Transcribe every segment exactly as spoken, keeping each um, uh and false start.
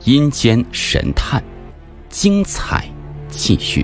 阴间神探，精彩继续。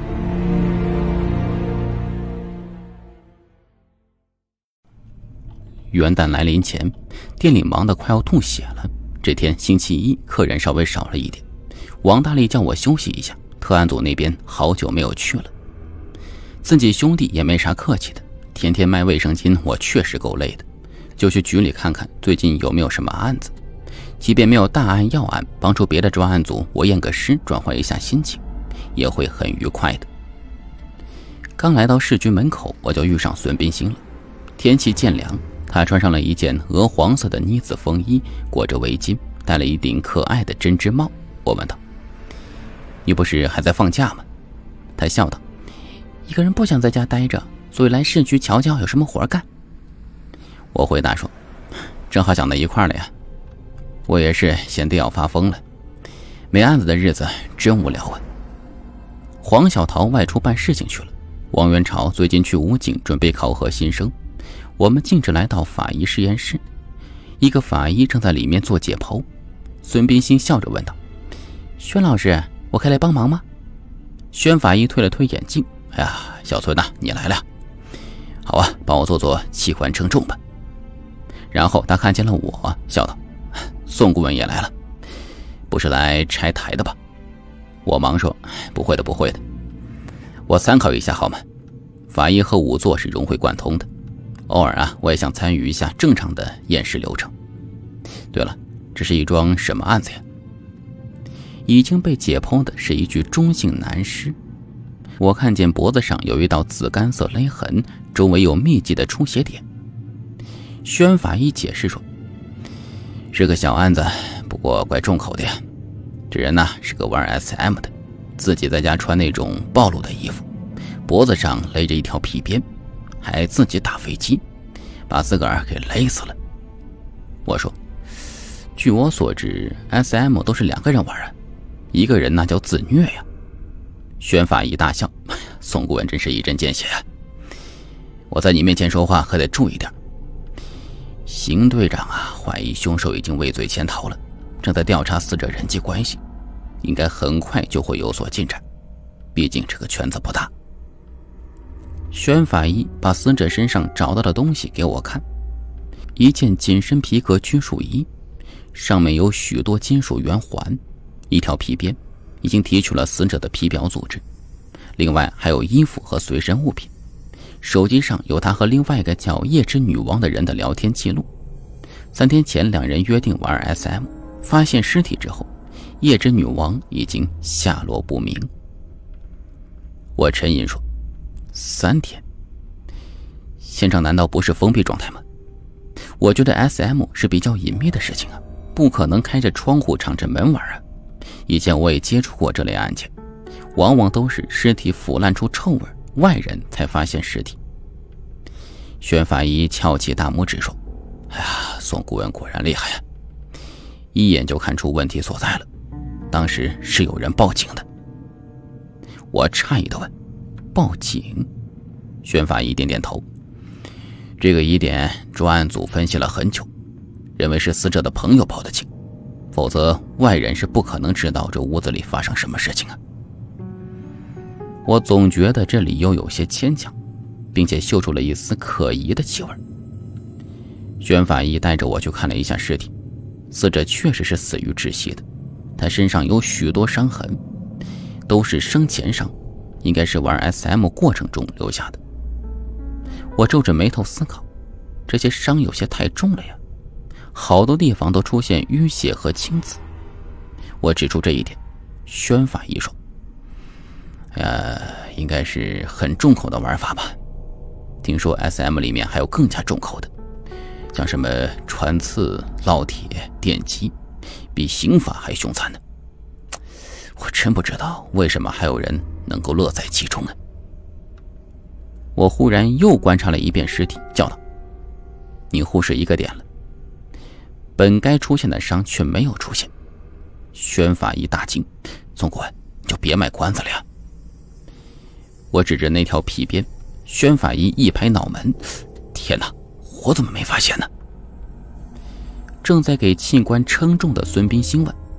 元旦来临前，店里忙得快要吐血了。这天星期一，客人稍微少了一点，王大力叫我休息一下，特案组那边好久没有去了。自己兄弟也没啥客气的，天天卖卫生巾，我确实够累的，就去局里看看最近有没有什么案子。即便没有大案要案，帮助别的专案组我验个尸，转换一下心情，也会很愉快的。刚来到市局门口，我就遇上孙彬兴了。天气渐凉，他穿上了一件鹅黄色的呢子风衣，裹着围巾，戴了一顶可爱的针织帽。我问道：“你不是还在放假吗？”他笑道：“一个人不想在家待着，所以来市局瞧瞧有什么活干。”我回答说：“正好想到一块儿了呀。我也是闲得要发疯了，没案子的日子真无聊啊。”黄小桃外出办事情去了，王元朝最近去武警准备考核新生。我们径直来到法医实验室，一个法医正在里面做解剖。孙彬兴笑着问道：“宣老师，我可以来帮忙吗？”宣法医推了推眼镜：“哎呀，小孙呐、啊，你来了。好啊，帮我做做器官称重吧。”然后他看见了我，笑道：“宋顾问也来了，不是来拆台的吧？”我忙说：“不会的，不会的，我参考一下好吗？法医和仵作是融会贯通的，偶尔啊，我也想参与一下正常的验尸流程。对了，这是一桩什么案子呀？”已经被解剖的是一具中性男尸，我看见脖子上有一道紫干色勒痕，周围有密集的出血点。宣法医解释说：“是个小案子，不过怪重口的呀。这人呢是个玩 S M 的，自己在家穿那种暴露的衣服，脖子上勒着一条皮鞭，还自己打飞机，把自个儿给勒死了。”我说：“据我所知 S M 都是两个人玩啊，一个人那叫自虐呀。”宣法医大笑：“宋顾问真是一针见血啊！我在你面前说话可得注意点。邢队长啊，怀疑凶手已经畏罪潜逃了，正在调查死者人际关系，应该很快就会有所进展，毕竟这个圈子不大。”宣法医把死者身上找到的东西给我看，一件紧身皮革拘束衣，上面有许多金属圆环，一条皮鞭，已经提取了死者的皮表组织，另外还有衣服和随身物品。手机上有他和另外一个叫夜之女王的人的聊天记录。三天前两人约定玩 S M， 发现尸体之后，夜之女王已经下落不明。我沉吟说：“三天？现场难道不是封闭状态吗？我觉得 S M 是比较隐秘的事情啊，不可能开着窗户敞着门玩啊。以前我也接触过这类案件，往往都是尸体腐烂出臭味，外人才发现尸体。”宣法医翘起大拇指说：“哎呀，宋顾问果然厉害呀，一眼就看出问题所在了。当时是有人报警的。”我诧异地问：“报警？”宣法医点点头：“这个疑点专案组分析了很久，认为是死者的朋友报的警，否则外人是不可能知道这屋子里发生什么事情啊。”我总觉得这理由有些牵强，并且嗅出了一丝可疑的气味。宣法医带着我去看了一下尸体，死者确实是死于窒息的，他身上有许多伤痕，都是生前伤，应该是玩 S M 过程中留下的。我皱着眉头思考，这些伤有些太重了呀，好多地方都出现淤血和青紫。我指出这一点，宣法医说：“呃，应该是很重口的玩法吧。听说 S M 里面还有更加重口的，像什么穿刺、烙铁、电击，比刑法还凶残呢。我真不知道为什么还有人能够乐在其中呢。”我忽然又观察了一遍尸体，叫道：“你忽视一个点了，本该出现的伤却没有出现。”宣法医大惊：“宋顾问，你就别卖关子了呀！”我指着那条皮鞭，宣法医一拍脑门：“天哪，我怎么没发现呢？”正在给器官称重的孙彬兴问：“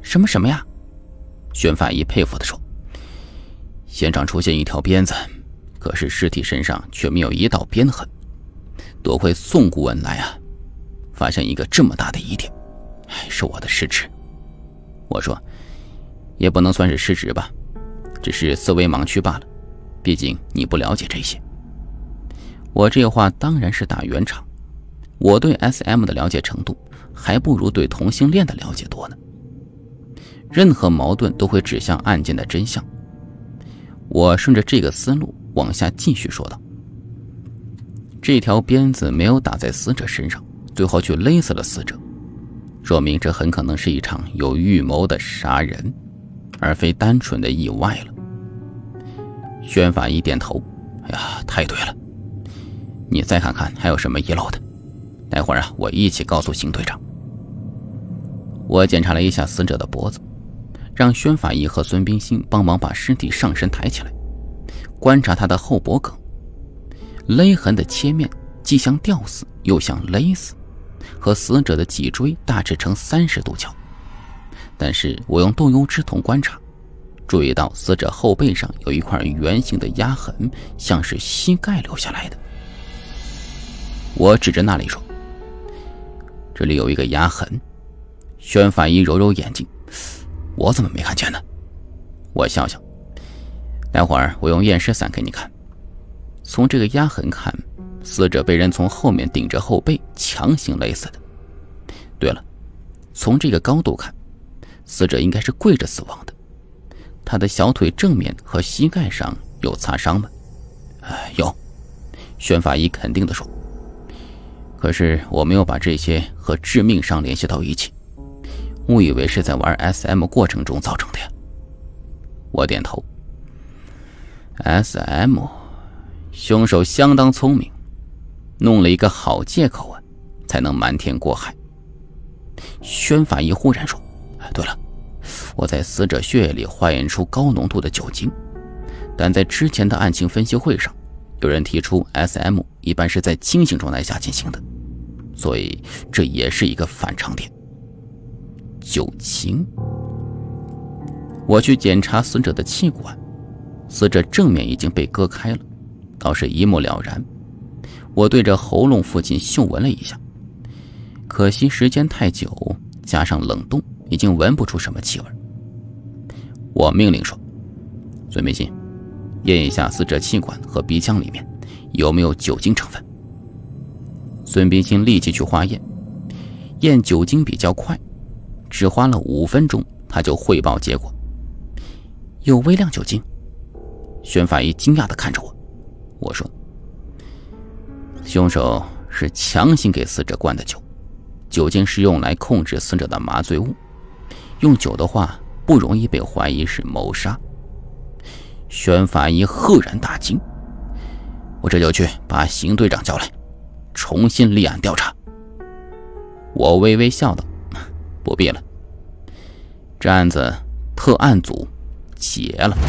什么什么呀？宣法医佩服地说。现场出现一条鞭子，可是尸体身上却没有一道鞭痕。多亏宋顾问来啊，发现一个这么大的疑点，是我的失职。我说，也不能算是失职吧，只是思维盲区罢了，毕竟你不了解这些。我这话当然是打圆场，我对 S M 的了解程度还不如对同性恋的了解多呢。任何矛盾都会指向案件的真相。我顺着这个思路往下继续说道，这条鞭子没有打在死者身上，最后却勒死了死者，说明这很可能是一场有预谋的杀人，而非单纯的意外了。宣法医点头，哎呀，太对了，你再看看还有什么遗漏的，待会儿啊，我一起告诉邢队长。我检查了一下死者的脖子，让宣法医和孙冰心帮忙把尸体上身抬起来，观察他的后脖梗，勒痕的切面既像吊死又像勒死，和死者的脊椎大致呈三十度角。但是我用豆油之瞳观察，注意到死者后背上有一块圆形的压痕，像是膝盖留下来的。我指着那里说，这里有一个压痕。宣法医揉揉眼睛，我怎么没看见呢？我笑笑，待会儿我用验尸伞给你看。从这个压痕看，死者被人从后面顶着后背强行勒死的。对了，从这个高度看，死者应该是跪着死亡的。他的小腿正面和膝盖上有擦伤吗？呃、有，宣法医肯定地说。可是我没有把这些和致命伤联系到一起，误以为是在玩 S M 过程中造成的呀。我点头。S M， 凶手相当聪明，弄了一个好借口啊，才能瞒天过海。宣法医忽然说，对了，我在死者血液里化验出高浓度的酒精，但在之前的案情分析会上，有人提出 S M 一般是在清醒状态下进行的，所以这也是一个反常点。酒精。我去检查死者的气管，死者正面已经被割开了，倒是一目了然。我对着喉咙附近嗅闻了一下，可惜时间太久，加上冷冻，已经闻不出什么气味。我命令说，孙美心，验一下死者气管和鼻腔里面有没有酒精成分。孙冰心立即去化验，验酒精比较快，只花了五分钟，他就汇报结果，有微量酒精。宣法医惊讶地看着我，我说，凶手是强行给死者灌的酒，酒精是用来控制死者的麻醉物，用酒的话不容易被怀疑是谋杀。宣法医赫然大惊，我这就去把邢队长叫来，重新立案调查。我微微笑道，不必了，这案子特案组结了。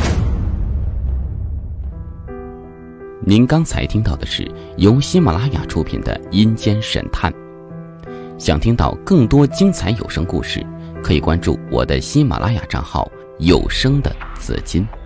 您刚才听到的是由喜马拉雅出品的《阴间神探》。想听到更多精彩有声故事，可以关注我的喜马拉雅账号有声的紫金。